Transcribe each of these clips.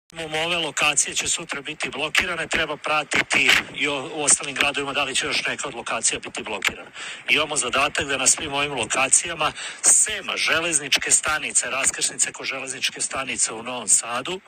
Ove lokacije će sutra biti blokirane, treba pratiti i u ostalim gradovima da li će još neka od lokacija biti blokirana. Imamo zadatak da na svim ovim lokacijama, sem železničke stanice, raskrsnice kod železničke stanice u Novom Sadu,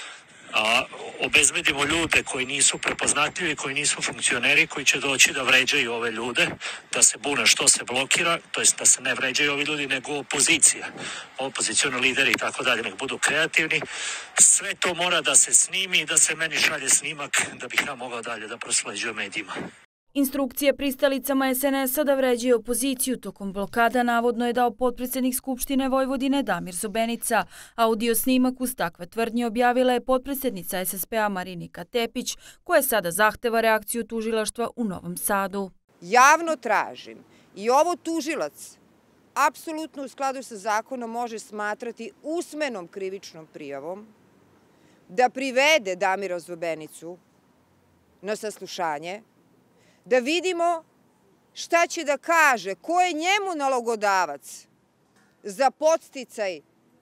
obezbedimo ljude koji nisu prepoznatljivi, koji nisu funkcioneri, koji će doći da vređaju ove ljude, da se bune što se blokira, to jest da se ne vređaju ovi ljudi, nego opozicija, opozicioni lideri i tako dalje, nek budu kreativni. Sve to mora da se snimi i da se meni šalje snimak da bih ja mogao dalje da prosleđujem medijima. Instrukcije pristalicama SNS-a da vređaju opoziciju tokom blokada navodno je dao potpredsjednik Skupštine Vojvodine Damir Zobenica. Audio snimak uz takve tvrdnje objavila je potpredsjednica SSP-a Marinika Tepić, koja sada zahteva reakciju tužilaštva u Novom Sadu. Javno tražim i ovo tužilac apsolutno u skladu sa zakonom može smatrati usmenom krivičnom prijavom da privede Damira Zobenicu na saslušanje, da vidimo šta će da kaže, ko je njemu nalogodavac za podsticaj,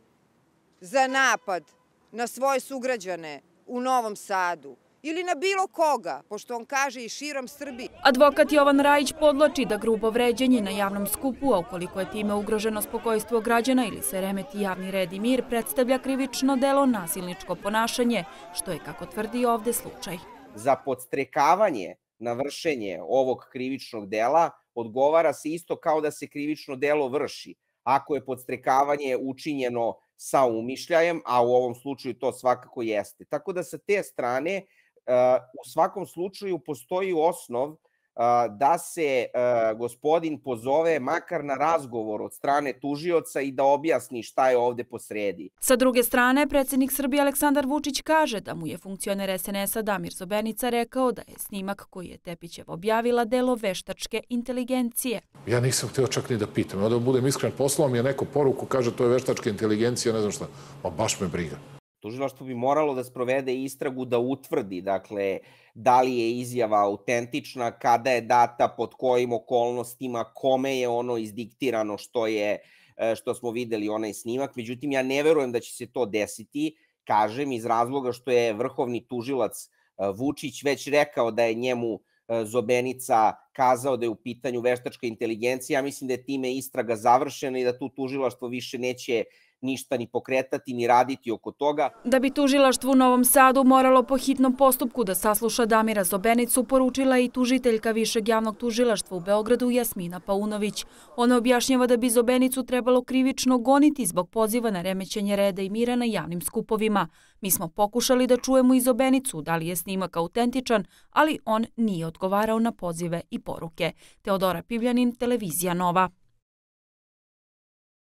za napad na svoje sugrađane u Novom Sadu ili na bilo koga, pošto on kaže i širom Srbije. Advokat Jovan Rajić podvlači da grubo vređanje na javnom skupu, a ukoliko je time ugroženo spokojstvo građana ili se remeti javni red i mir, predstavlja krivično delo nasilničko ponašanje, što je, kako tvrdi, ovde slučaj. Za podstrekavanje na vršenje ovog krivičnog dela odgovara se isto kao da se krivično delo vrši. Ako je podstrekavanje učinjeno sa umišljajem, a u ovom slučaju to svakako jeste. Tako da sa te strane u svakom slučaju postoji osnov da se gospodin pozove makar na razgovor od strane tužioca i da objasni šta je ovde posredi. Sa druge strane, predsjednik Srbije Aleksandar Vučić kaže da mu je funkcioner SNS-a Damir Zobenica rekao da je snimak koji je Tepićeva objavila delo veštačke inteligencije. Ja nisam hteo čak ni da pitam. Da budem iskren, poslao mi je neko poruku, kaže to je veštačka inteligencija, ne znam šta. Ma baš me briga. Tužilaštvo bi moralo da sprovede istragu da utvrdi, dakle, da li je izjava autentična, kada je data, pod kojim okolnostima, kome je ono izdiktirano što smo videli onaj snimak. Međutim, ja ne verujem da će se to desiti, kažem, iz razloga što je vrhovni tužilac Vučić već rekao da je njemu Zobenica kazao da je u pitanju veštačka inteligencija. Ja mislim da je time istraga završena i da tu tužilaštvo više neće ništa ni pokretati, ni raditi oko toga. Da bi tužilaštvo u Novom Sadu moralo po hitnom postupku da sasluša Damira Zobenicu, poručila je i tužiteljka Višeg javnog tužilaštva u Beogradu Jasmina Paunović. Ona objašnjava da bi Zobenicu trebalo krivično goniti zbog poziva na remećenje reda i mira na javnim skupovima. Mi smo pokušali da čujemo i Zobenicu da li je snimak autentičan, ali on nije odgovarao na pozive i poruke. Teodora Pivljanin, Televizija Nova.